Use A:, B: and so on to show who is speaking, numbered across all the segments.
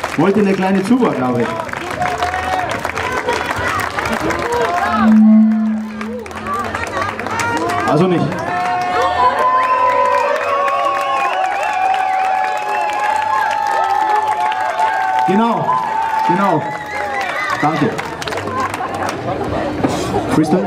A: Wollte eine kleine Zugabe. Also nicht. Genau, genau. Danke. Freestyle?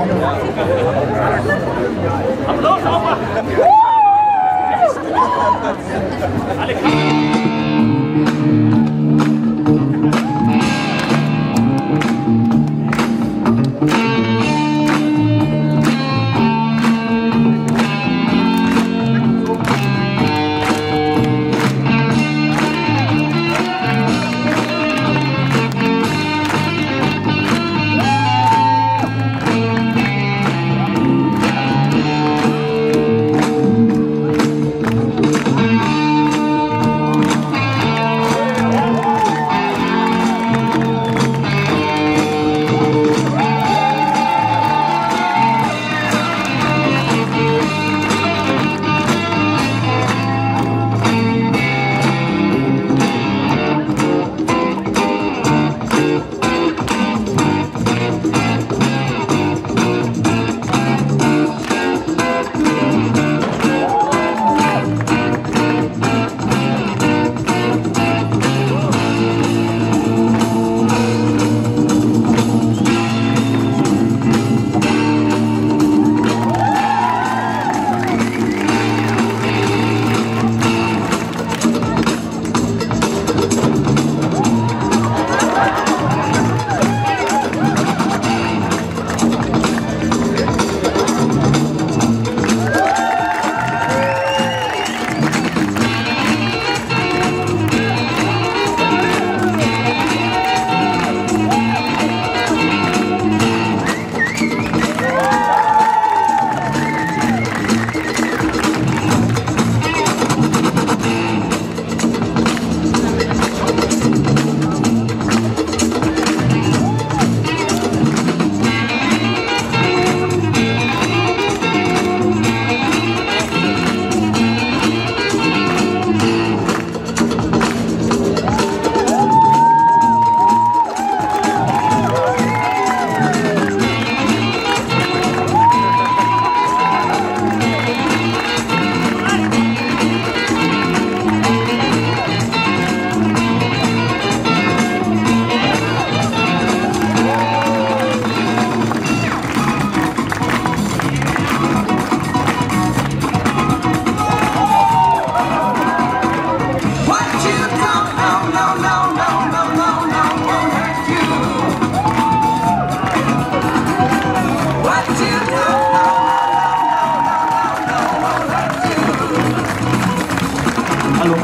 A: Hallo.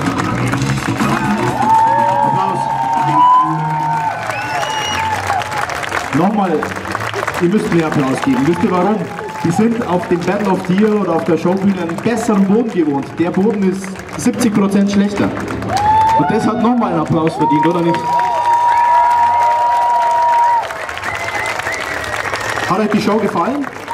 A: Applaus. Nochmal, ihr müsst mir Applaus geben. Wisst ihr warum? Die sind auf dem Battle of the Year oder auf der Showbühne einen besseren Boden gewohnt. Der Boden ist 70% schlechter. Und das hat nochmal einen Applaus verdient, oder nicht? Hat euch die Show gefallen?